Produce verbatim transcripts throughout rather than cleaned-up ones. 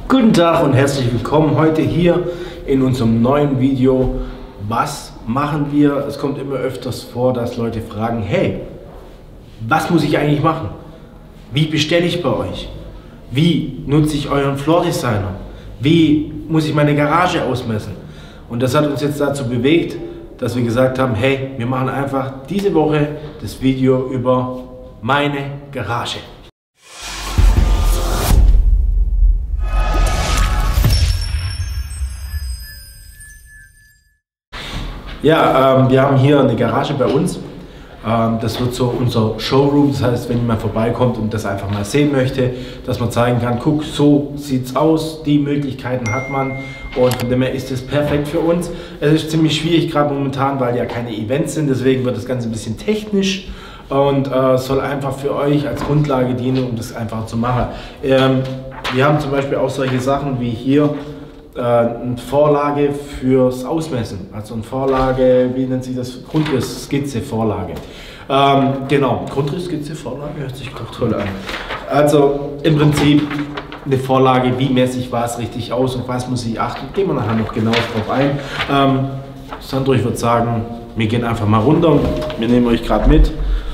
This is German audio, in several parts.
Guten Tag und herzlich willkommen heute hier in unserem neuen Video. Was machen wir? Es kommt immer öfters vor, dass Leute fragen, hey, was muss ich eigentlich machen? Wie bestelle ich bei euch? Wie nutze ich euren Floor Designer? Wie muss ich meine Garage ausmessen? Und das hat uns jetzt dazu bewegt, dass wir gesagt haben, hey, wir machen einfach diese Woche das Video über meine Garage. Ja, ähm, wir haben hier eine Garage bei uns. Ähm, das wird so unser Showroom. Das heißt, wenn jemand vorbeikommt und das einfach mal sehen möchte, dass man zeigen kann, guck, so sieht's aus, die Möglichkeiten hat man. Und von dem her ist es perfekt für uns. Es ist ziemlich schwierig gerade momentan, weil ja keine Events sind. Deswegen wird das Ganze ein bisschen technisch und äh, soll einfach für euch als Grundlage dienen, um das einfach zu machen. Ähm, wir haben zum Beispiel auch solche Sachen wie hier eine Vorlage fürs Ausmessen, also eine Vorlage, wie nennt sich das? Grundriss, Skizze, Vorlage. Ähm, genau, Grundriss, Skizze, Vorlage, hört sich doch toll an. Also im Prinzip eine Vorlage, wie messe ich was richtig aus und was muss ich achten, gehen wir nachher noch genau drauf ein. Ähm, Sandro, ich würde sagen, wir gehen einfach mal runter, wir nehmen euch gerade mit.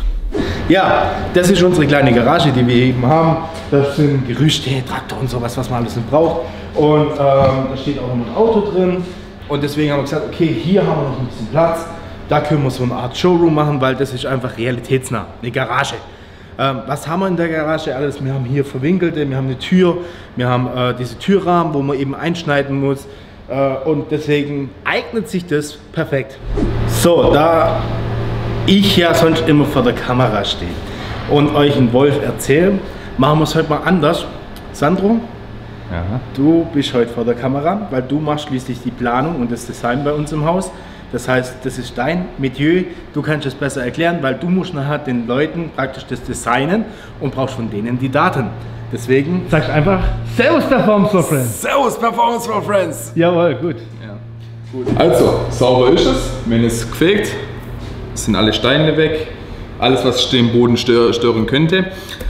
Ja, das ist unsere kleine Garage, die wir eben haben. Das sind Gerüste, Traktor und sowas, was man alles nicht braucht. Und ähm, da steht auch noch ein Auto drin. Und deswegen haben wir gesagt, okay, hier haben wir noch ein bisschen Platz. Da können wir so eine Art Showroom machen, weil das ist einfach realitätsnah, eine Garage. Ähm, was haben wir in der Garage alles? Wir haben hier verwinkelte, wir haben eine Tür, wir haben äh, diese Türrahmen, wo man eben einschneiden muss. Äh, und deswegen eignet sich das perfekt. So, da ich ja sonst immer vor der Kamera stehe und euch einen Wolf erzähle, machen wir es heute mal anders. Sandro, ja. Du bist heute vor der Kamera, weil du machst schließlich die Planung und das Design bei uns im Haus. Das heißt, das ist dein Metier, du kannst es besser erklären, weil du musst nachher den Leuten praktisch das designen und brauchst von denen die Daten. Deswegen sagst du einfach Servus Performance for Friends. Servus Performance for Friends. Jawohl, gut. Ja. Gut. Also, sauber ist es, wenn es gefegt. Es sind alle Steine weg, alles was den Boden stören könnte.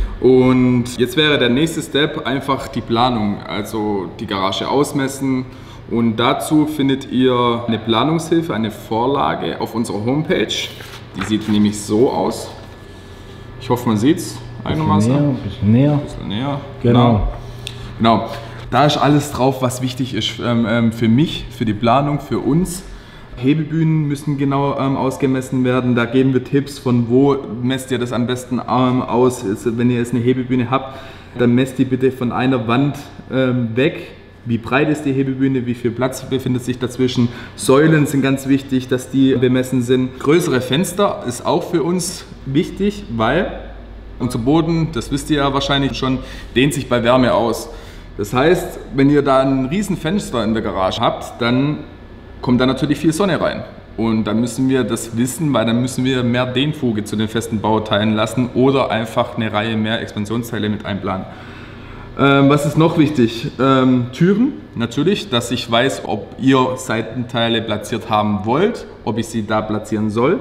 Und jetzt wäre der nächste Step einfach die Planung, also die Garage ausmessen. Und dazu findet ihr eine Planungshilfe, eine Vorlage auf unserer Homepage. Die sieht nämlich so aus. Ich hoffe, man sieht es einigermaßen. Ein bisschen näher. Ein bisschen näher. Genau. Genau. Genau. Da ist alles drauf, was wichtig ist ähm, für mich, für die Planung, für uns. Hebebühnen müssen genau ähm, ausgemessen werden. Da geben wir Tipps, von wo messt ihr das am besten ähm, aus. Also, wenn ihr jetzt eine Hebebühne habt, dann messt die bitte von einer Wand ähm, weg. Wie breit ist die Hebebühne, wie viel Platz befindet sich dazwischen. Säulen sind ganz wichtig, dass die bemessen sind. Größere Fenster ist auch für uns wichtig, weil unser Boden, das wisst ihr ja wahrscheinlich schon, dehnt sich bei Wärme aus. Das heißt, wenn ihr da ein riesen Fenster in der Garage habt, dann kommt da natürlich viel Sonne rein. Und dann müssen wir das wissen, weil dann müssen wir mehr Dehnfuge zu den festen Bauteilen lassen oder einfach eine Reihe mehr Expansionsteile mit einplanen. Ähm, was ist noch wichtig? Ähm, Türen, natürlich, dass ich weiß, ob ihr Seitenteile platziert haben wollt, ob ich sie da platzieren soll.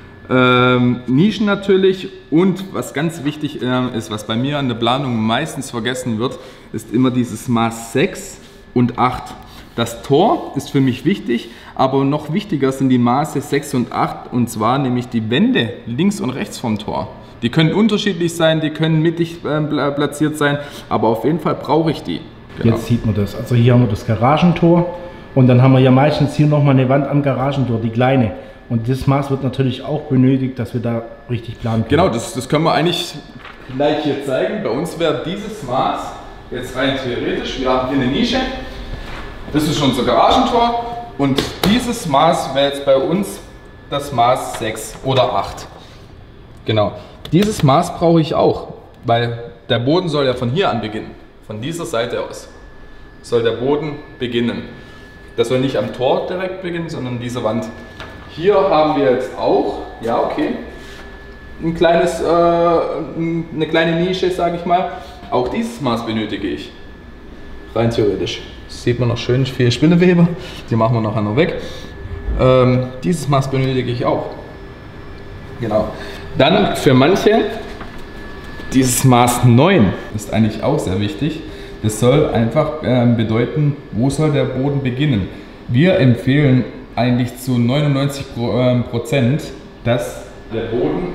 Ähm, Nischen natürlich und was ganz wichtig äh, ist, was bei mir an der Planung meistens vergessen wird, ist immer dieses Maß sechs und acht. Das Tor ist für mich wichtig, aber noch wichtiger sind die Maße sechs und acht, und zwar nämlich die Wände links und rechts vom Tor. Die können unterschiedlich sein, die können mittig äh, platziert sein, aber auf jeden Fall brauche ich die. Genau. Jetzt sieht man das. Also hier haben wir das Garagentor und dann haben wir ja meistens hier nochmal eine Wand am Garagentor, die kleine. Und das Maß wird natürlich auch benötigt, dass wir da richtig planen können. Genau, das, das können wir eigentlich gleich hier zeigen. Bei uns wäre dieses Maß jetzt rein theoretisch, wir haben hier eine Nische. Das ist unser Garagentor und dieses Maß wäre jetzt bei uns das Maß sechs oder acht. Genau. Dieses Maß brauche ich auch, weil der Boden soll ja von hier an beginnen. Von dieser Seite aus soll der Boden beginnen. Das soll nicht am Tor direkt beginnen, sondern an dieser Wand. Hier haben wir jetzt auch, ja okay, ein kleines, äh, eine kleine Nische, sage ich mal. Auch dieses Maß benötige ich, rein theoretisch. Das sieht man noch schön, viel Spinnewebe, die machen wir nachher noch weg. Ähm, dieses Maß benötige ich auch. Genau. Dann für manche, dieses Maß neun ist eigentlich auch sehr wichtig. Das soll einfach äh, bedeuten, wo soll der Boden beginnen. Wir empfehlen eigentlich zu neunundneunzig Prozent, dass der Boden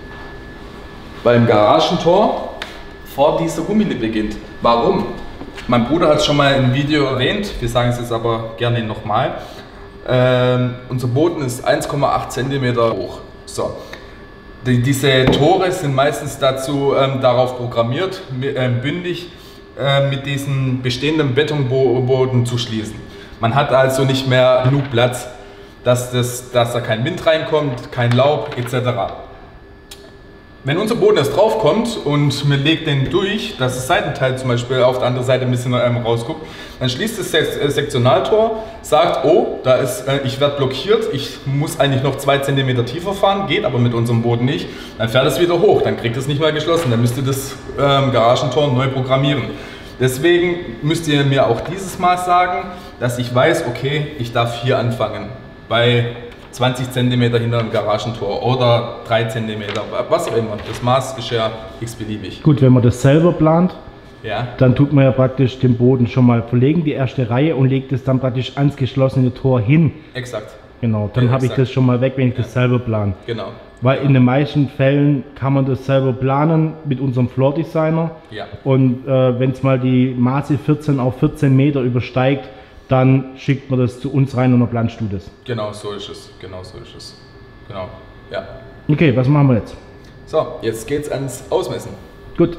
beim Garagentor vor dieser Gummilippe beginnt. Warum? Mein Bruder hat es schon mal im Video erwähnt, wir sagen es jetzt aber gerne nochmal. Ähm, unser Boden ist eins Komma acht Zentimeter hoch. So. Die, diese Tore sind meistens dazu ähm, darauf programmiert, äh, bündig äh, mit diesem bestehenden Betonboden zu schließen. Man hat also nicht mehr genug Platz, dass, das, dass da kein Wind reinkommt, kein Laub et cetera. Wenn unser Boden jetzt drauf kommt und man legt den durch, dass das Seitenteil zum Beispiel auf der anderen Seite ein bisschen ähm, rausguckt, dann schließt das Sektionaltor, sagt, oh, da ist, äh, ich werde blockiert, ich muss eigentlich noch zwei Zentimeter tiefer fahren, geht aber mit unserem Boden nicht, dann fährt es wieder hoch, dann kriegt es nicht mehr geschlossen, dann müsst ihr das ähm, Garagentor neu programmieren. Deswegen müsst ihr mir auch dieses Maß sagen, dass ich weiß, okay, ich darf hier anfangen, bei zwanzig Zentimeter hinter dem Garagentor oder drei Zentimeter, was auch immer. Das Maß ist ja x-beliebig. Gut, wenn man das selber plant, ja, dann tut man ja praktisch den Boden schon mal verlegen, die erste Reihe, und legt es dann praktisch ans geschlossene Tor hin. Exakt. Genau, dann Ja, habe ich exakt. das schon mal weg, wenn ich Ja. das selber plane. Genau. Weil in den meisten Fällen kann man das selber planen mit unserem Floor Designer. Ja. Und äh, wenn es mal die Maße vierzehn auf vierzehn Meter übersteigt, dann schickt man das zu uns rein und dann planst du das. Genau so ist es. Genau so ist es. Genau. Ja. Okay, was machen wir jetzt? So, jetzt geht's ans Ausmessen. Gut.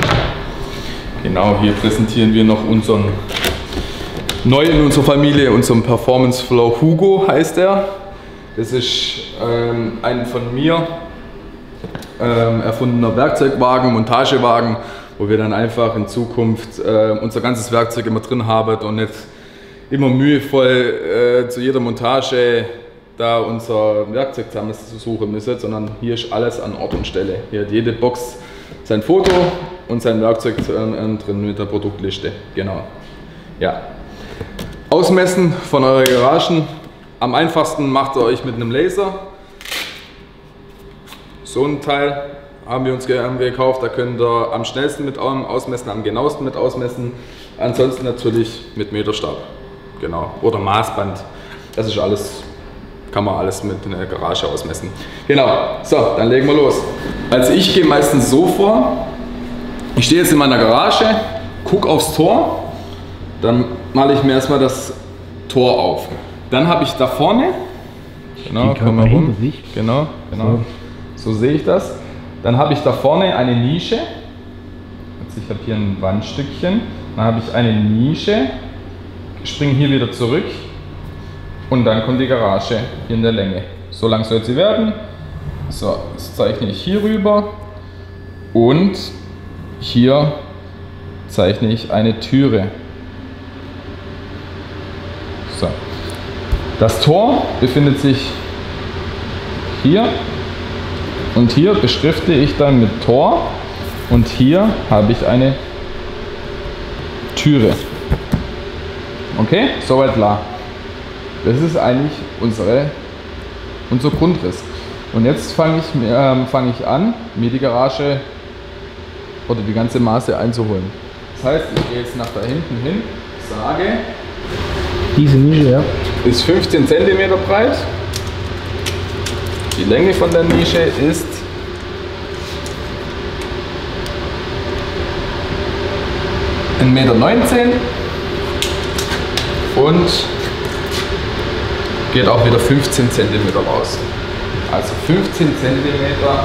Genau, hier präsentieren wir noch unseren neu in unserer Familie, unseren Performance Flow Hugo heißt er. Das ist ähm, ein von mir ähm, erfundener Werkzeugwagen, Montagewagen, wo wir dann einfach in Zukunft äh, unser ganzes Werkzeug immer drin haben und nicht immer mühevoll äh, zu jeder Montage da unser Werkzeug zusammen suchen müssen, sondern hier ist alles an Ort und Stelle. Hier hat jede Box sein Foto und sein Werkzeug äh, drin mit der Produktliste. Genau. Ja. Ausmessen von euren Garagen. Am einfachsten macht ihr euch mit einem Laser. So ein Teil haben wir uns gekauft, da könnt ihr am schnellsten mit ausmessen, am genauesten mit ausmessen. Ansonsten natürlich mit Meterstab. Genau. Oder Maßband. Das ist alles, kann man alles mit in der Garage ausmessen. Genau. So, dann legen wir los. Also ich gehe meistens so vor. Ich stehe jetzt in meiner Garage, gucke aufs Tor, dann male ich mir erstmal das Tor auf. Dann habe ich da vorne, genau, komm mal rum, genau, genau, so sehe ich das. Dann habe ich da vorne eine Nische, also ich habe hier ein Wandstückchen, dann habe ich eine Nische, springe hier wieder zurück und dann kommt die Garage hier in der Länge. So lang soll sie werden. So, das zeichne ich hier rüber und hier zeichne ich eine Türe. So. Das Tor befindet sich hier und hier beschrifte ich dann mit Tor und hier habe ich eine Türe. Okay, soweit klar. Das ist eigentlich unsere, unser Grundriss. Und jetzt fange ich, äh, fang ich an, mir die Garage oder die ganze Maße einzuholen. Das heißt, ich gehe jetzt nach da hinten hin, sage, diese Nische, ja, ist fünfzehn Zentimeter breit. Die Länge von der Nische ist ein Meter neunzehn und geht auch wieder fünfzehn Zentimeter raus. Also fünfzehn Zentimeter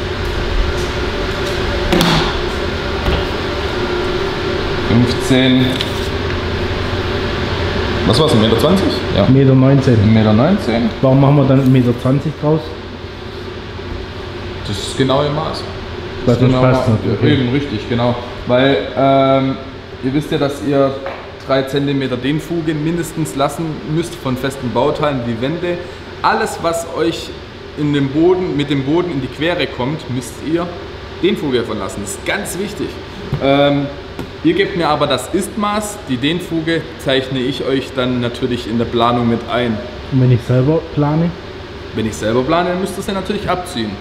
fünfzehn, was war es, ein Meter zwanzig? Ja. eins Meter neunzehn. ein Meter neunzehn. Warum machen wir dann eins Meter zwanzig draus? Das ist das genaue Maß. Das genau passt Maß. nicht, okay. Eben, richtig, genau. Weil ähm, ihr wisst ja, dass ihr drei Zentimeter Dehnfuge mindestens lassen müsst von festen Bauteilen, die Wände. Alles, was euch in den Boden, mit dem Boden in die Quere kommt, müsst ihr Dehnfuge verlassen. Das ist ganz wichtig. Ähm, ihr gebt mir aber das Istmaß, die Dehnfuge zeichne ich euch dann natürlich in der Planung mit ein. Und wenn ich selber plane? Wenn ich selber plane, dann müsst ihr es ja natürlich abziehen.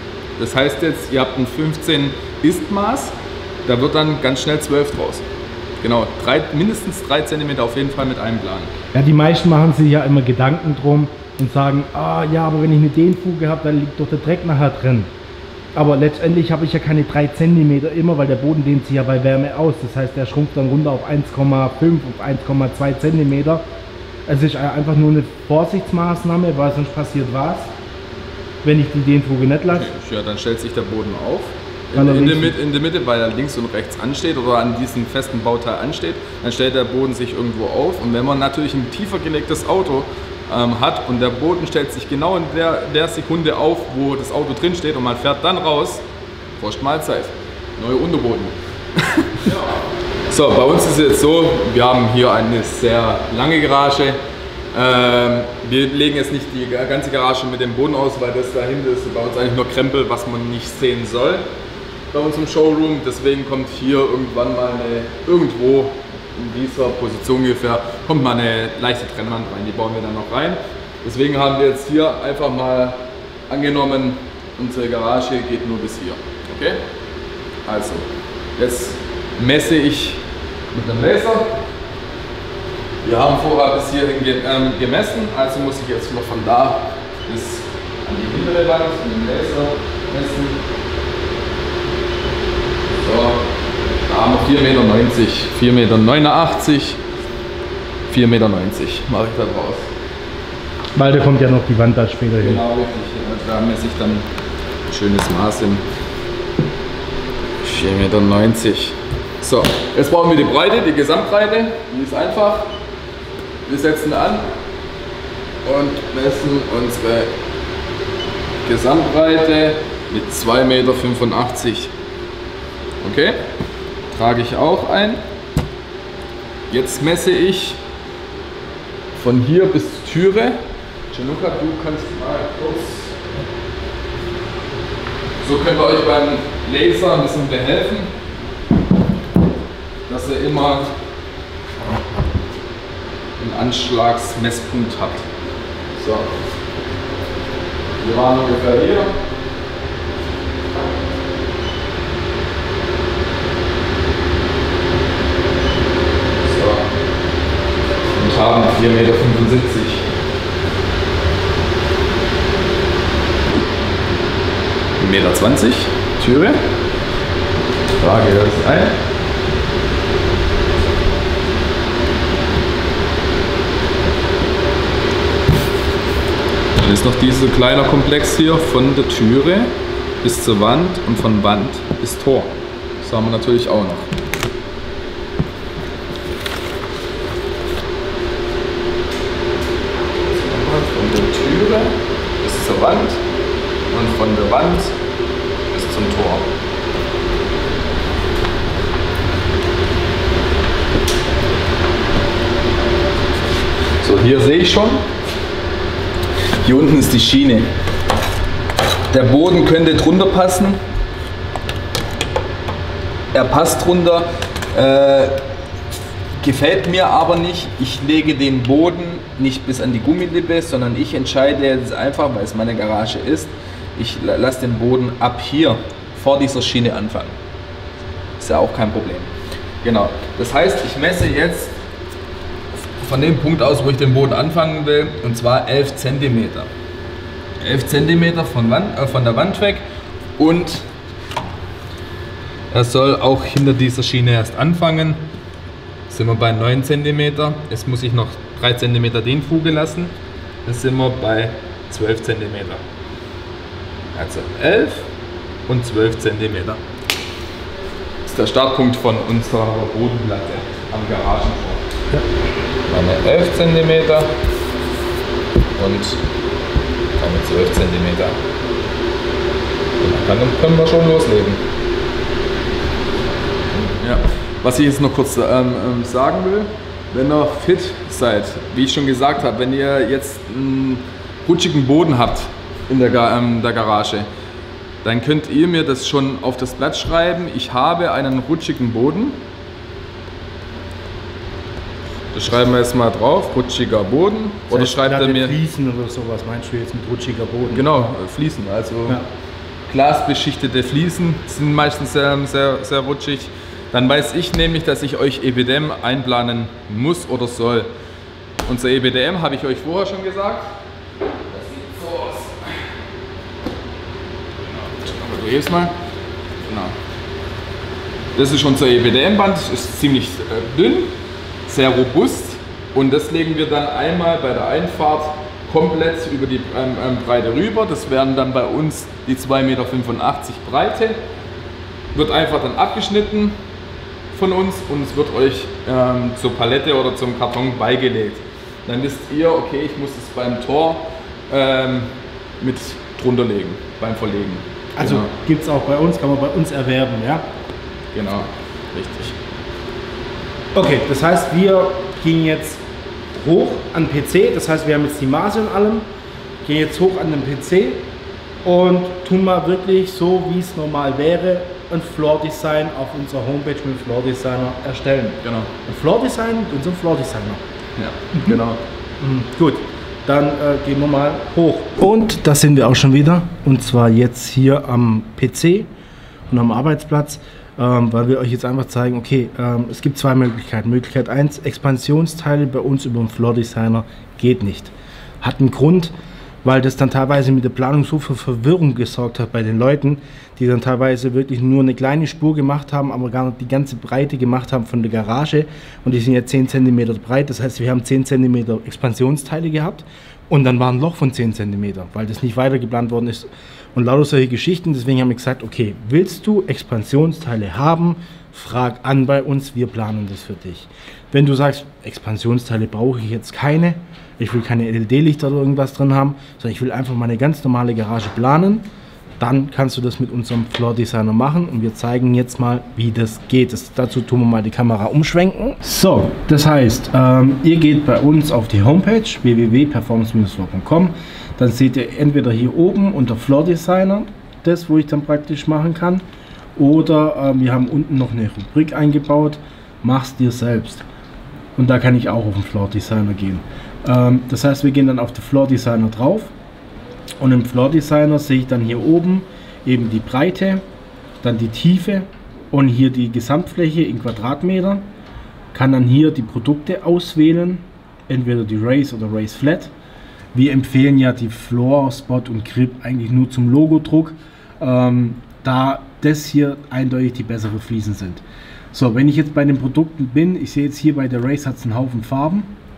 Das heißt jetzt, ihr habt ein fünfzehn Istmaß, da wird dann ganz schnell zwölf draus. Genau, drei, mindestens drei Zentimeter auf jeden Fall mit einplanen. Ja, die meisten machen sich ja immer Gedanken drum und sagen, ah ja, aber wenn ich eine Dehnfuge habe, dann liegt doch der Dreck nachher drin. Aber letztendlich habe ich ja keine drei Zentimeter immer, weil der Boden dehnt sich ja bei Wärme aus. Das heißt, der schrumpft dann runter auf eins Komma fünf, auf eins Komma zwei Zentimeter. Es ist einfach nur eine Vorsichtsmaßnahme, weil sonst passiert was, wenn ich die Dehnfuge nicht lasse. Ja, dann stellt sich der Boden auf. In, in, der Mitte, in der Mitte, weil er links und rechts ansteht oder an diesem festen Bauteil ansteht, dann stellt der Boden sich irgendwo auf. Und wenn man natürlich ein tiefer gelegtes Auto ähm, hat und der Boden stellt sich genau in der, der Sekunde auf, wo das Auto drin steht und man fährt dann raus, Prost Mahlzeit, neuer Unterboden. Ja. So, bei uns ist es jetzt so, wir haben hier eine sehr lange Garage. Ähm, wir legen jetzt nicht die ganze Garage mit dem Boden aus, weil das dahinter ist bei uns eigentlich nur Krempel, was man nicht sehen soll. Bei uns im Showroom, deswegen kommt hier irgendwann mal eine, irgendwo in dieser Position ungefähr, kommt mal eine leichte Trennwand rein, die bauen wir dann noch rein. Deswegen haben wir jetzt hier einfach mal angenommen, unsere Garage geht nur bis hier, okay? Also, jetzt messe ich mit dem Laser. Wir haben vorher bis hierhin ge ähm, gemessen, also muss ich jetzt noch von da bis an die hintere Wand mit dem Laser messen. So, da haben wir vier Meter neunzig, vier Meter neunundachtzig, vier Meter neunzig mache ich da draus. Weil da kommt ja noch die Wand da später hin. Genau, richtig. Da messe ich dann ein schönes Maß hin. vier Meter neunzig. So, jetzt brauchen wir die Breite, die Gesamtbreite. Die ist einfach. Wir setzen an und messen unsere Gesamtbreite mit zwei Meter fünfundachtzig. Okay, trage ich auch ein. Jetzt messe ich von hier bis zur Türe. Gianluca, du kannst mal kurz. So können wir euch beim Laser ein bisschen behelfen, dass ihr immer einen Anschlagsmesspunkt habt. So, wir waren ungefähr hier. Haben vier Meter fünfundsiebzig. ein Meter zwanzig Türe. Trage das ein. Dann ist noch dieser kleine Komplex hier von der Türe bis zur Wand und von Wand bis Tor. Das haben wir natürlich auch noch. Bis zur Wand und von der Wand bis zum Tor. So, hier sehe ich schon, hier unten ist die Schiene. Der Boden könnte drunter passen. Er passt drunter. Äh, Gefällt mir aber nicht. Ich lege den Boden nicht bis an die Gummilippe, sondern ich entscheide jetzt einfach, weil es meine Garage ist, ich lasse den Boden ab hier vor dieser Schiene anfangen. Ist ja auch kein Problem. Genau. Das heißt, ich messe jetzt von dem Punkt aus, wo ich den Boden anfangen will, und zwar elf Zentimeter. elf Zentimeter von, Wand, äh, von der Wand weg, und er soll auch hinter dieser Schiene erst anfangen. Sind wir bei neun Zentimeter. Jetzt muss ich noch drei Zentimeter Dehnfuge lassen. Dann sind wir bei zwölf Zentimeter. Also elf und zwölf Zentimeter. Das ist der Startpunkt von unserer Bodenplatte am Garagentor. Ja. Dann elf Zentimeter und dann zwölf Zentimeter. Und dann können wir schon loslegen. Ja. Was ich jetzt noch kurz ähm, sagen will, wenn ihr fit seid, wie ich schon gesagt habe, wenn ihr jetzt einen rutschigen Boden habt in der, ähm, der Garage, dann könnt ihr mir das schon auf das Blatt schreiben. Ich habe einen rutschigen Boden. Das schreiben wir jetzt mal drauf, rutschiger Boden. Das oder heißt, schreibt er mir... Fliesen oder sowas meinst du jetzt mit rutschiger Boden? Genau, Fliesen, also ja. Glasbeschichtete Fliesen sind meistens sehr, sehr, sehr rutschig. Dann weiß ich nämlich, dass ich euch E B D M einplanen muss oder soll. Unser E B D M habe ich euch vorher schon gesagt. Das sieht so aus. Genau. Du hebst mal. Genau. Das ist unser E B D M-Band, ist ziemlich äh, dünn, sehr robust und das legen wir dann einmal bei der Einfahrt komplett über die ähm, ähm, Breite rüber. Das wären dann bei uns die zwei Meter fünfundachtzig Breite. Wird einfach dann abgeschnitten von uns und es wird euch ähm, zur Palette oder zum Karton beigelegt. Dann wisst ihr, okay, ich muss es beim Tor ähm, mit drunter legen, beim Verlegen. Also genau. Gibt es auch bei uns, kann man bei uns erwerben, ja? Genau, richtig. Okay, das heißt, wir gehen jetzt hoch an den P C, das heißt, wir haben jetzt die Maße und allem, gehen jetzt hoch an den P C und tun mal wirklich so, wie es normal wäre, ein Floor Design auf unserer Homepage mit Floor Designer erstellen. Genau. Ein Floor Design mit unserem Floor Designer. Ja, genau. Mhm. Gut, dann äh, gehen wir mal hoch. Und da sind wir auch schon wieder, und zwar jetzt hier am P C und am Arbeitsplatz. Ähm, weil wir euch jetzt einfach zeigen, okay, ähm, es gibt zwei Möglichkeiten. Möglichkeit eins, Expansionsteile bei uns über den Floor Designer geht nicht. Hat einen Grund, weil das dann teilweise mit der Planung so für Verwirrung gesorgt hat bei den Leuten, die dann teilweise wirklich nur eine kleine Spur gemacht haben, aber gar nicht die ganze Breite gemacht haben von der Garage. Und die sind ja zehn Zentimeter breit, das heißt, wir haben zehn Zentimeter Expansionsteile gehabt und dann war ein Loch von zehn Zentimeter, weil das nicht weiter geplant worden ist. Und lauter solche Geschichten, deswegen haben wir gesagt, okay, willst du Expansionsteile haben, frag an bei uns, wir planen das für dich. Wenn du sagst, Expansionsteile brauche ich jetzt keine, ich will keine L E D-Lichter oder irgendwas drin haben, sondern ich will einfach mal eine ganz normale Garage planen, dann kannst du das mit unserem Floor Designer machen und wir zeigen jetzt mal, wie das geht. Das, dazu tun wir mal die Kamera umschwenken. So, das heißt, ähm, ihr geht bei uns auf die Homepage w w w punkt performance Bindestrich floor punkt com. Dann seht ihr entweder hier oben unter Floor Designer, das wo ich dann praktisch machen kann, oder äh, wir haben unten noch eine Rubrik eingebaut, mach's dir selbst. Und da kann ich auch auf den Floor Designer gehen. Ähm, das heißt, wir gehen dann auf den Floor Designer drauf und im Floor Designer sehe ich dann hier oben eben die Breite, dann die Tiefe und hier die Gesamtfläche in Quadratmeter. Kann dann hier die Produkte auswählen, entweder die Race oder Race Flat. Wir empfehlen ja die Floor, Spot und Grip eigentlich nur zum Logodruck, ähm, da das hier eindeutig die besseren Fliesen sind. So, wenn ich jetzt bei den Produkten bin, ich sehe jetzt hier bei der Race hat es einen Haufen Farben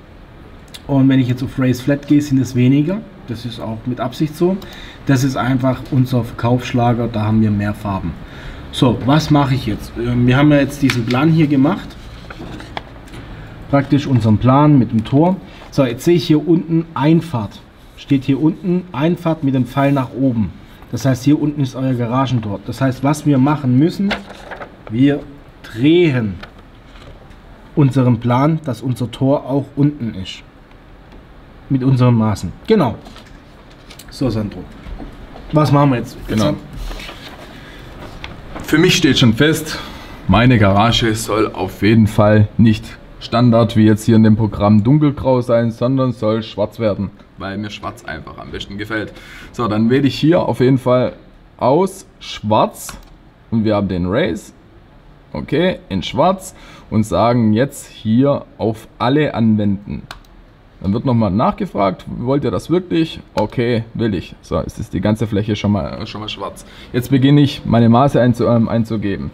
und wenn ich jetzt auf Race Flat gehe, sind es weniger. Das ist auch mit Absicht so. Das ist einfach unser Verkaufsschlager, da haben wir mehr Farben. So, was mache ich jetzt? Wir haben ja jetzt diesen Plan hier gemacht, praktisch unseren Plan mit dem Tor. So, jetzt sehe ich hier unten Einfahrt. Steht hier unten Einfahrt mit dem Pfeil nach oben. Das heißt, hier unten ist euer Garagentor. Das heißt, was wir machen müssen, wir drehen unseren Plan, dass unser Tor auch unten ist. Mit unseren Maßen. Genau. So, Sandro. Was machen wir jetzt? Genau. Für mich steht schon fest, meine Garage soll auf jeden Fall nicht Standard wie jetzt hier in dem Programm dunkelgrau sein, sondern soll schwarz werden, weil mir schwarz einfach am besten gefällt. So, dann wähle ich hier auf jeden Fall aus schwarz und wir haben den Race, okay, in schwarz und sagen jetzt hier auf alle anwenden. Dann wird nochmal nachgefragt, wollt ihr das wirklich? Okay, will ich. So, jetzt ist die ganze Fläche schon mal, schon mal schwarz. Jetzt beginne ich meine Maße einzu, ähm, einzugeben.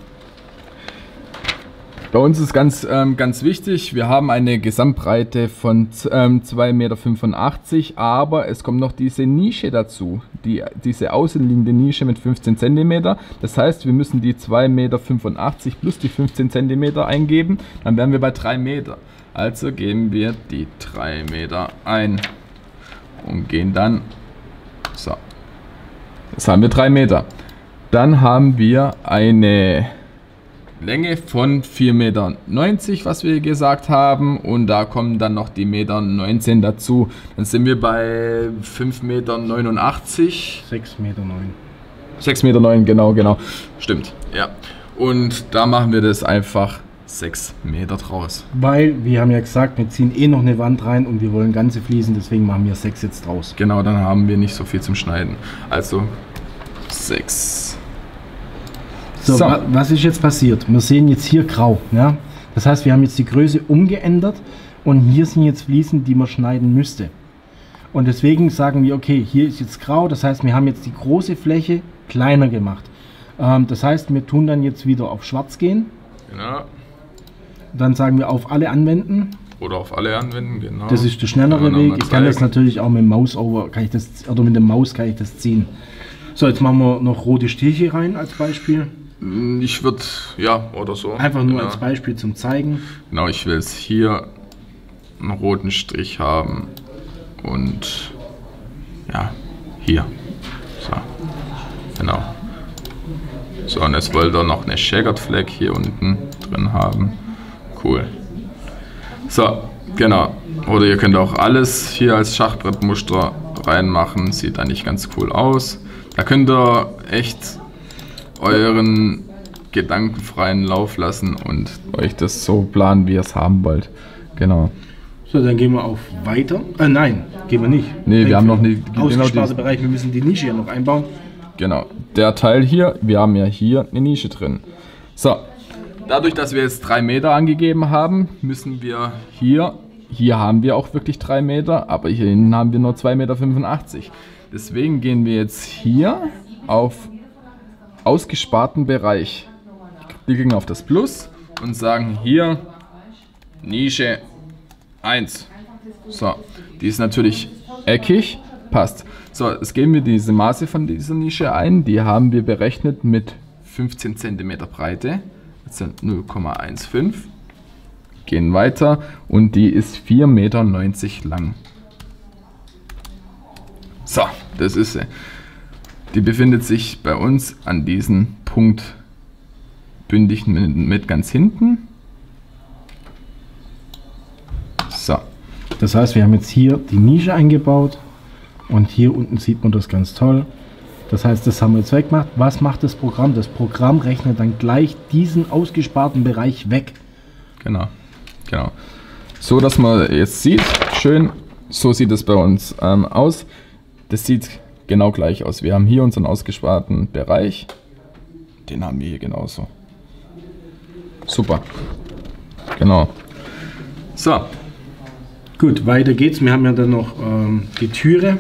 Bei uns ist ganz, ähm, ganz wichtig, wir haben eine Gesamtbreite von ähm, zwei Meter fünfundachtzig, aber es kommt noch diese Nische dazu, die, diese außenliegende Nische mit fünfzehn Zentimeter. Das heißt, wir müssen die zwei Meter fünfundachtzig plus die fünfzehn Zentimeter eingeben, dann wären wir bei drei Meter. Also geben wir die drei Meter ein und gehen dann, so, jetzt haben wir drei Meter. Dann haben wir eine Länge von vier Meter neunzig, was wir gesagt haben, und da kommen dann noch die Meter neunzehn dazu. Dann sind wir bei fünf Meter neunundachtzig. sechs Meter neun. sechs Meter neun, genau, genau. Stimmt, ja. Und da machen wir das einfach sechs Meter draus. Weil wir haben ja gesagt, wir ziehen eh noch eine Wand rein und wir wollen ganze Fliesen, deswegen machen wir sechs jetzt draus. Genau, dann haben wir nicht so viel zum Schneiden. Also sechs. So, so. Wa was ist jetzt passiert? Wir sehen jetzt hier grau. Ja? Das heißt, wir haben jetzt die Größe umgeändert und hier sind jetzt Fliesen, die man schneiden müsste. Und deswegen sagen wir, okay, hier ist jetzt grau, das heißt, wir haben jetzt die große Fläche kleiner gemacht. Ähm, das heißt, wir tun dann jetzt wieder auf schwarz gehen. Genau. Dann sagen wir auf alle anwenden. Oder auf alle anwenden, genau. Das ist der schnellere Weg. Ich kann das natürlich auch mit dem Maus over, kann ich das, oder mit dem Maus kann ich das ziehen. So, jetzt machen wir noch rote Striche rein als Beispiel. Ich würde, ja, oder so. Einfach nur genau. als Beispiel zum Zeigen. Genau, ich will es hier einen roten Strich haben und ja, hier. So, genau. So, und jetzt wollt ihr noch eine Checkered Flag hier unten drin haben. Cool. So, genau. Oder ihr könnt auch alles hier als Schachbrettmuster reinmachen. Sieht eigentlich ganz cool aus. Da könnt ihr echt euren gedankenfreien Lauf lassen und euch das so planen, wie ihr es haben wollt. Genau. So, dann gehen wir auf Weiter. Äh, nein, gehen wir nicht. Nee, Denk wir haben noch nicht. Ausgesparte genau Bereich, wir müssen die Nische ja noch einbauen. Genau. Der Teil hier, wir haben ja hier eine Nische drin. So. Dadurch, dass wir jetzt drei Meter angegeben haben, müssen wir hier, hier haben wir auch wirklich drei Meter, aber hier hinten haben wir nur zwei Komma fünfundachtzig Meter. Deswegen gehen wir jetzt hier auf ausgesparten Bereich. Klicken auf das Plus und sagen hier Nische eins. So, die ist natürlich eckig, passt. So, jetzt geben wir diese Maße von dieser Nische ein. Die haben wir berechnet mit fünfzehn Zentimeter Breite. Das sind null Komma fünfzehn. Gehen weiter und die ist vier Komma neunzig Meter lang. So, das ist sie. Die befindet sich bei uns an diesem Punkt bündig mit, mit ganz hinten. So. Das heißt, wir haben jetzt hier die Nische eingebaut und hier unten sieht man das ganz toll. Das heißt, das haben wir jetzt weggemacht. Was macht das Programm? Das Programm rechnet dann gleich diesen ausgesparten Bereich weg. Genau, genau. So, dass man jetzt sieht, schön, so sieht es bei uns ähm, aus. Das sieht genau gleich aus. Wir haben hier unseren ausgesparten Bereich. Den haben wir hier genauso. Super. Genau. So. Gut, weiter geht's. Wir haben ja dann noch ähm, die Türe.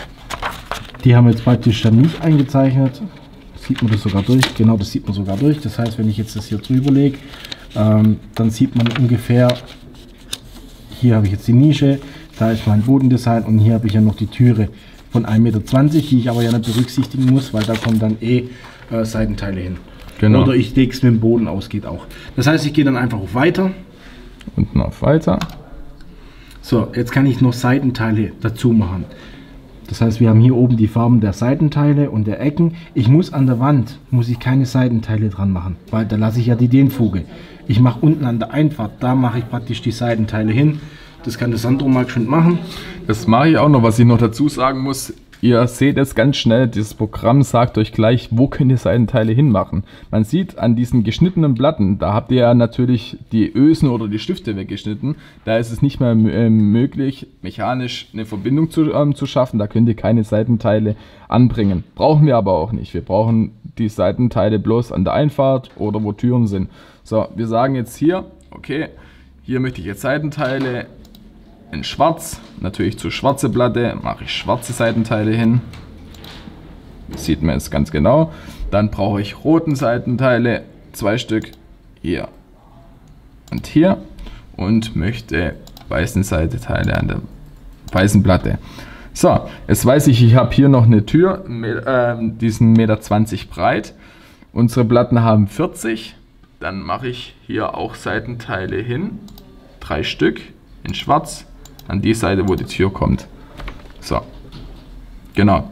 Die haben wir jetzt praktisch dann nicht eingezeichnet. Sieht man das sogar durch? Genau, das sieht man sogar durch. Das heißt, wenn ich jetzt das hier drüber lege, ähm, dann sieht man ungefähr, hier habe ich jetzt die Nische, da ist mein Bodendesign und hier habe ich ja noch die Türe von ein Meter zwanzig, die ich aber ja nicht berücksichtigen muss, weil da kommen dann eh äh, Seitenteile hin. Genau. Oder ich lege es mit dem Boden aus, geht auch. Das heißt, ich gehe dann einfach auf Weiter. Unten auf Weiter. So, jetzt kann ich noch Seitenteile dazu machen. Das heißt, wir haben hier oben die Farben der Seitenteile und der Ecken. Ich muss an der Wand, muss ich keine Seitenteile dran machen, weil da lasse ich ja die Dehnfuge. Ich mache unten an der Einfahrt, da mache ich praktisch die Seitenteile hin. Das kann der Sandro mal schon machen. Das mache ich auch noch, was ich noch dazu sagen muss. Ihr seht es ganz schnell, dieses Programm sagt euch gleich, wo könnt ihr Seitenteile hinmachen. Man sieht an diesen geschnittenen Platten, da habt ihr ja natürlich die Ösen oder die Stifte weggeschnitten. Da ist es nicht mehr äh, möglich, mechanisch eine Verbindung zu, ähm, zu schaffen. Da könnt ihr keine Seitenteile anbringen. Brauchen wir aber auch nicht. Wir brauchen die Seitenteile bloß an der Einfahrt oder wo Türen sind. So, wir sagen jetzt hier, okay, hier möchte ich jetzt Seitenteile in schwarz, natürlich zur schwarze Platte, mache ich schwarze Seitenteile hin. Das sieht man jetzt ganz genau. Dann brauche ich roten Seitenteile, zwei Stück hier und hier und möchte weißen Seitenteile an der weißen Platte. So, jetzt weiß ich, ich habe hier noch eine Tür, äh, diesen Meter zwanzig breit. Unsere Platten haben vierzig. Dann mache ich hier auch Seitenteile hin, drei Stück in schwarz. An die Seite, wo die Tür kommt. So, genau.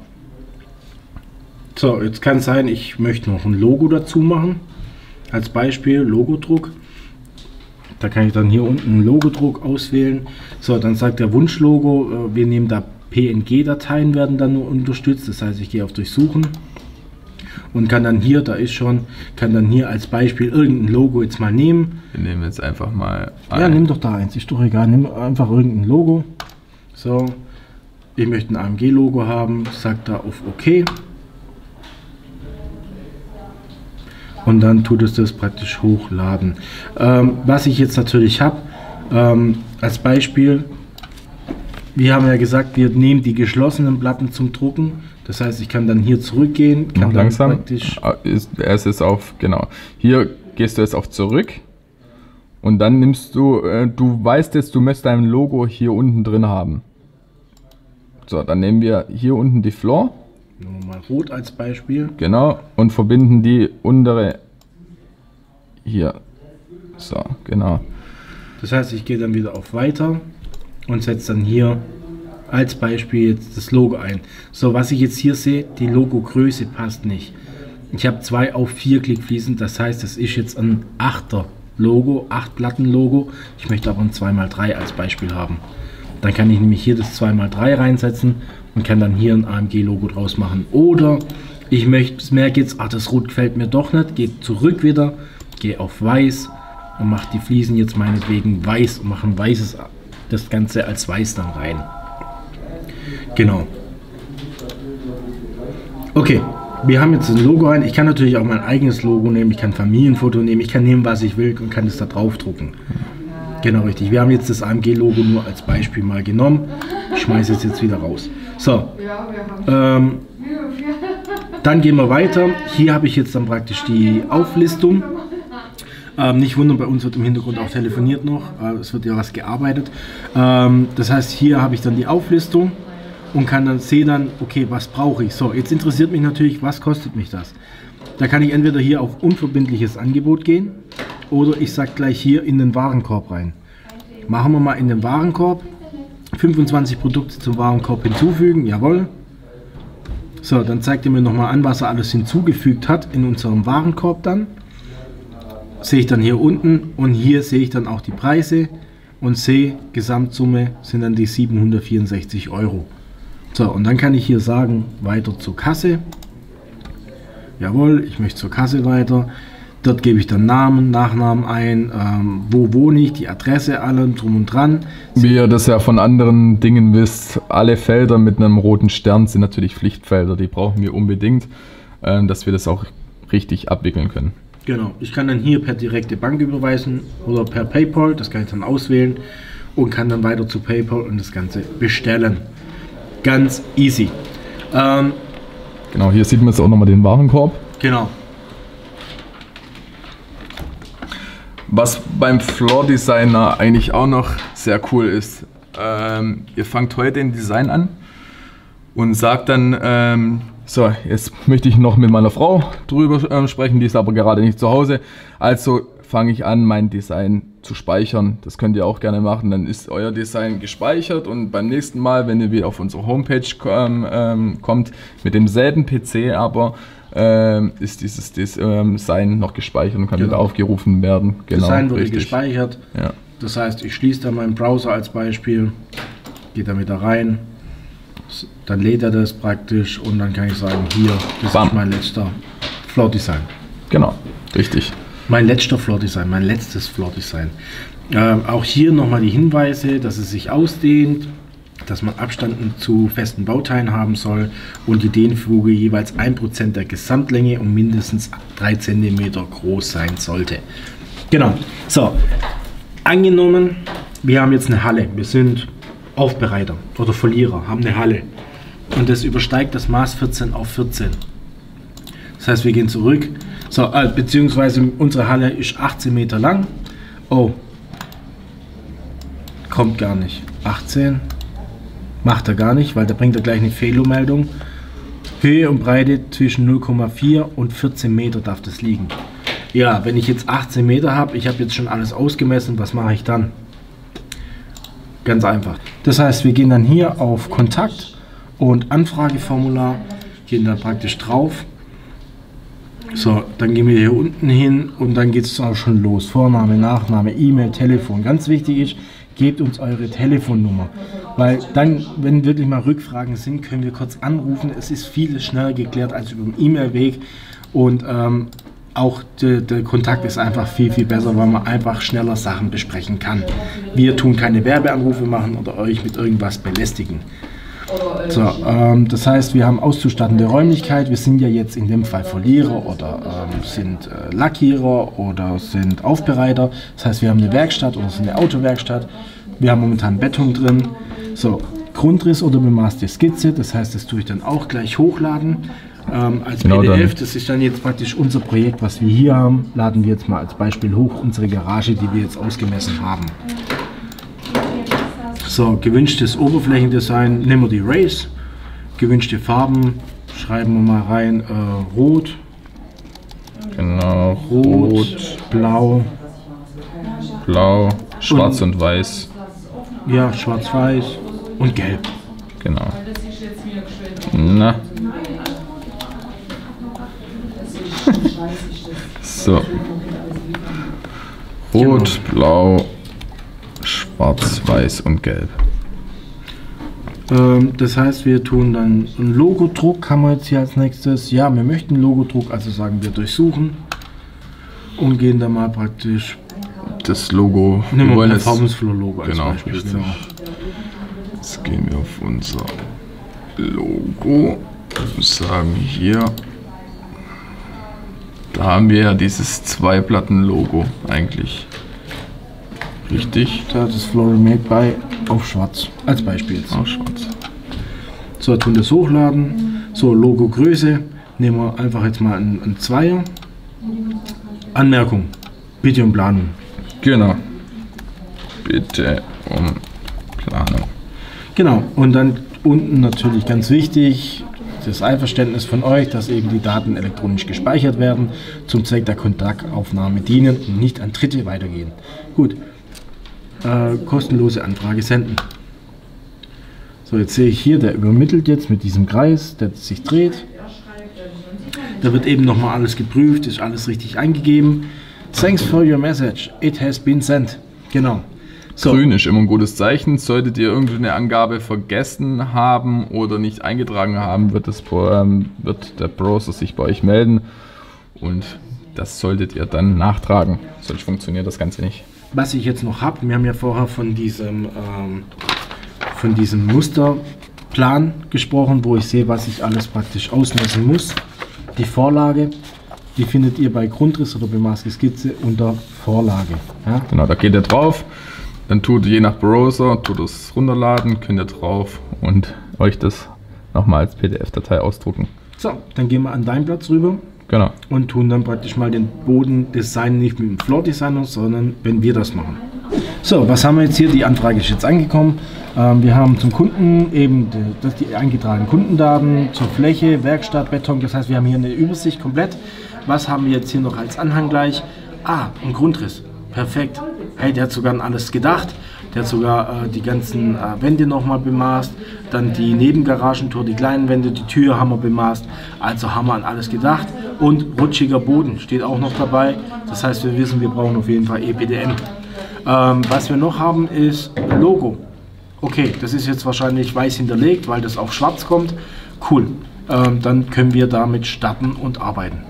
So, jetzt kann es sein, ich möchte noch ein Logo dazu machen. Als Beispiel Logodruck. Da kann ich dann hier unten einen Logodruck auswählen. So, dann sagt der Wunschlogo, wir nehmen da P N G-Dateien werden dann nur unterstützt. Das heißt, ich gehe auf Durchsuchen und kann dann hier, da ist schon, kann dann hier als Beispiel irgendein Logo jetzt mal nehmen. Wir nehmen jetzt einfach mal ein. Ja, nimm doch da eins, ist doch egal, nimm einfach irgendein Logo. So, ich möchte ein A M G-Logo haben, sag da auf OK. und dann tut es das praktisch hochladen. Ähm, was ich jetzt natürlich habe, ähm, als Beispiel, wir haben ja gesagt, wir nehmen die geschlossenen Platten zum Drucken. Das heißt, ich kann dann hier zurückgehen, kann Noch dann langsam. praktisch... Er ist jetzt auf, genau. Hier gehst du jetzt auf zurück und dann nimmst du, äh, du weißt jetzt, du möchtest dein Logo hier unten drin haben. So, dann nehmen wir hier unten die Floor. Nochmal rot als Beispiel. Genau, und verbinden die untere hier. So, genau. Das heißt, ich gehe dann wieder auf Weiter und setze dann hier als Beispiel jetzt das Logo ein. So, was ich jetzt hier sehe, die Logogröße passt nicht. Ich habe zwei auf vier Klickfliesen, das heißt, das ist jetzt ein achter Logo, acht Platten Logo. Ich möchte aber ein zwei mal drei als Beispiel haben. Dann kann ich nämlich hier das zwei mal drei reinsetzen und kann dann hier ein A M G Logo draus machen. Oder ich möchte, merke jetzt, ach, das Rot gefällt mir doch nicht, gehe zurück wieder, gehe auf Weiß und mache die Fliesen jetzt meinetwegen weiß und mache ein weißes, das Ganze als Weiß dann rein. Genau. Okay, wir haben jetzt ein Logo rein. Ich kann natürlich auch mein eigenes Logo nehmen, ich kann Familienfoto nehmen, ich kann nehmen, was ich will und kann es da drauf drucken. Genau, richtig. Wir haben jetzt das A M G Logo nur als Beispiel mal genommen. Ich schmeiße es jetzt wieder raus. So, ähm, dann gehen wir weiter. Hier habe ich jetzt dann praktisch die Auflistung. Ähm, nicht wundern, bei uns wird im Hintergrund auch telefoniert noch. Äh, es wird ja was gearbeitet. Ähm, das heißt, hier habe ich dann die Auflistung und kann dann sehen, dann, okay, was brauche ich. So, jetzt interessiert mich natürlich, was kostet mich das? Da kann ich entweder hier auf unverbindliches Angebot gehen oder ich sage gleich hier in den Warenkorb rein. Machen wir mal in den Warenkorb. fünfundzwanzig Produkte zum Warenkorb hinzufügen, jawohl. So, dann zeigt er mir nochmal an, was er alles hinzugefügt hat in unserem Warenkorb dann. Sehe ich dann hier unten und hier sehe ich dann auch die Preise und sehe, Gesamtsumme sind dann die siebenhundertvierundsechzig Euro. So, und dann kann ich hier sagen, weiter zur Kasse. Jawohl, ich möchte zur Kasse weiter. Dort gebe ich dann Namen, Nachnamen ein, ähm, wo wohne ich, die Adresse, allem drum und dran. Wie ihr das ja von anderen Dingen wisst, alle Felder mit einem roten Stern sind natürlich Pflichtfelder, die brauchen wir unbedingt, äh, dass wir das auch richtig abwickeln können. Genau, ich kann dann hier per direkte Bank überweisen oder per PayPal, das kann ich dann auswählen und kann dann weiter zu PayPal und das Ganze bestellen. Ganz easy. Ähm, genau, hier sieht man jetzt auch nochmal den Warenkorb. Genau. Was beim Floor Designer eigentlich auch noch sehr cool ist, ähm, ihr fangt heute ein Design an und sagt dann, ähm, so, jetzt möchte ich noch mit meiner Frau drüber ähm, sprechen, die ist aber gerade nicht zu Hause, also fange ich an, mein Design zu speichern. Das könnt ihr auch gerne machen, dann ist euer Design gespeichert und beim nächsten Mal, wenn ihr wieder auf unsere Homepage ähm, ähm, kommt, mit demselben P C aber, Ähm, ist dieses Design noch gespeichert und kann genau. wieder aufgerufen werden. Genau, Design wurde richtig. gespeichert. Ja. Das heißt, ich schließe dann meinen Browser als Beispiel, gehe da wieder rein, dann lädt er das praktisch und dann kann ich sagen, hier, das Bam. ist mein letzter Floor Design. Genau, richtig. Mein letzter Floor Design, mein letztes Floor Design. Ähm, auch hier nochmal die Hinweise, dass es sich ausdehnt, dass man Abstand zu festen Bauteilen haben soll und die Dehnfuge jeweils ein Prozent der Gesamtlänge und mindestens drei Zentimeter groß sein sollte. Genau. So, angenommen, wir haben jetzt eine Halle, wir sind Aufbereiter oder Verlierer, haben eine Halle und das übersteigt das Maß vierzehn auf vierzehn. Das heißt, wir gehen zurück, so, äh, beziehungsweise unsere Halle ist achtzehn Meter lang. Oh, kommt gar nicht. achtzehn. Macht er gar nicht, weil da bringt er gleich eine Fehlermeldung. Höhe und Breite zwischen null Komma vier und vierzehn Meter darf das liegen. Ja, wenn ich jetzt achtzehn Meter habe, ich habe jetzt schon alles ausgemessen, was mache ich dann? Ganz einfach. Das heißt, wir gehen dann hier auf Kontakt und Anfrageformular, gehen da praktisch drauf. So, dann gehen wir hier unten hin und dann geht es auch schon los. Vorname, Nachname, E-Mail, Telefon. Ganz wichtig ist, gebt uns eure Telefonnummer, weil dann, wenn wirklich mal Rückfragen sind, können wir kurz anrufen. Es ist vieles schneller geklärt als über den E-Mail-Weg und ähm, auch de, der Kontakt ist einfach viel, viel besser, weil man einfach schneller Sachen besprechen kann. Wir tun keine Werbeanrufe machen oder euch mit irgendwas belästigen. So, ähm, das heißt, wir haben auszustattende Räumlichkeit. Wir sind ja jetzt in dem Fall Folierer oder ähm, sind äh, Lackierer oder sind Aufbereiter. Das heißt, wir haben eine Werkstatt oder sind eine Autowerkstatt. Wir haben momentan Beton drin. So, Grundriss oder bemaßte Skizze. Das heißt, das tue ich dann auch gleich hochladen. Ähm, als genau P D F, dann. das ist dann jetzt praktisch unser Projekt, was wir hier haben. Laden wir jetzt mal als Beispiel hoch unsere Garage, die wir jetzt ausgemessen haben. So, gewünschtes Oberflächendesign, nehmen wir die Race. Gewünschte Farben, schreiben wir mal rein, äh, Rot, Genau, Rot, Rot, Blau, Blau, Schwarz und, und Weiß. Ja, Schwarz-Weiß und Gelb. Genau. Na. So. Rot, Blau, Schwarz, Weiß und Gelb. Ähm, das heißt, wir tun dann einen Logodruck, haben wir jetzt hier als nächstes. Ja, wir möchten Logodruck, also sagen wir durchsuchen und gehen dann mal praktisch. Das Logo. Nehmen wir ein Performance Flow Logo als genau, Beispiel. richtig. Genau. Jetzt gehen wir auf unser Logo und sagen hier, da haben wir ja dieses Zwei-Platten-Logo eigentlich. Richtig? Da ist das Floral Made by auf schwarz als Beispiel jetzt. Auch schwarz. So, tun das hochladen. So, Logo Größe. Nehmen wir einfach jetzt mal einen, einen Zweier. Anmerkung. Bitte um Planung. Genau. Bitte um Planung. Genau. Und dann unten natürlich ganz wichtig, das Einverständnis von euch, dass eben die Daten elektronisch gespeichert werden, zum Zweck der Kontaktaufnahme dienen und nicht an Dritte weitergehen. Gut. Äh, kostenlose Anfrage senden. So, jetzt sehe ich hier, der übermittelt jetzt mit diesem Kreis, der sich dreht. Da wird eben nochmal alles geprüft, ist alles richtig eingegeben. Thanks for your message, it has been sent. Genau. So. Grün ist immer ein gutes Zeichen. Solltet ihr irgendwie eine Angabe vergessen haben oder nicht eingetragen haben, wird, das, ähm, wird der Browser sich bei euch melden und das solltet ihr dann nachtragen. Sonst funktioniert das Ganze nicht. Was ich jetzt noch habe, wir haben ja vorher von diesem, ähm, von diesem Musterplan gesprochen, wo ich sehe, was ich alles praktisch ausmessen muss. Die Vorlage, die findet ihr bei Grundriss oder bemaßte Skizze unter Vorlage. Ja? Genau, da geht ihr drauf, dann tut je nach Browser, tut es runterladen, könnt ihr drauf und euch das nochmal als P D F-Datei ausdrucken. So, dann gehen wir an deinen Platz rüber. Genau. Und tun dann praktisch mal den Boden designen, nicht mit dem Floor Designer, sondern wenn wir das machen. So, was haben wir jetzt hier? Die Anfrage ist jetzt angekommen. Ähm, wir haben zum Kunden eben die, das die eingetragenen Kundendaten zur Fläche, Werkstatt, Beton. Das heißt, wir haben hier eine Übersicht komplett. Was haben wir jetzt hier noch als Anhang gleich? Ah, ein Grundriss. Perfekt. Hey, der hat sogar an alles gedacht. Der hat sogar äh, die ganzen äh, Wände nochmal bemaßt, dann die Nebengaragentor, die kleinen Wände, die Tür haben wir bemaßt. Also haben wir an alles gedacht. Und rutschiger Boden steht auch noch dabei. Das heißt, wir wissen, wir brauchen auf jeden Fall E P D M. Ähm, was wir noch haben, ist Logo. Okay, das ist jetzt wahrscheinlich weiß hinterlegt, weil das auf schwarz kommt. Cool. Ähm, dann können wir damit starten und arbeiten.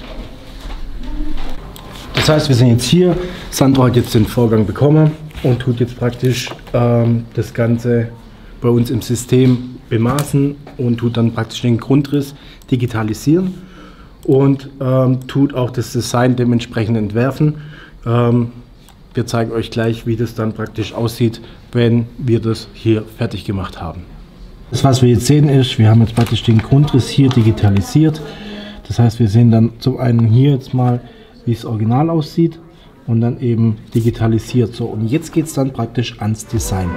Das heißt, wir sind jetzt hier. Sandro hat jetzt den Vorgang bekommen und tut jetzt praktisch ähm, das Ganze bei uns im System bemaßen und tut dann praktisch den Grundriss digitalisieren und ähm, tut auch das Design dementsprechend entwerfen. Ähm, wir zeigen euch gleich, wie das dann praktisch aussieht, wenn wir das hier fertig gemacht haben. Das, was wir jetzt sehen, ist, wir haben jetzt praktisch den Grundriss hier digitalisiert. Das heißt, wir sehen dann zum einen hier jetzt mal, wie es original aussieht und dann eben digitalisiert. So, und jetzt geht es dann praktisch ans Design.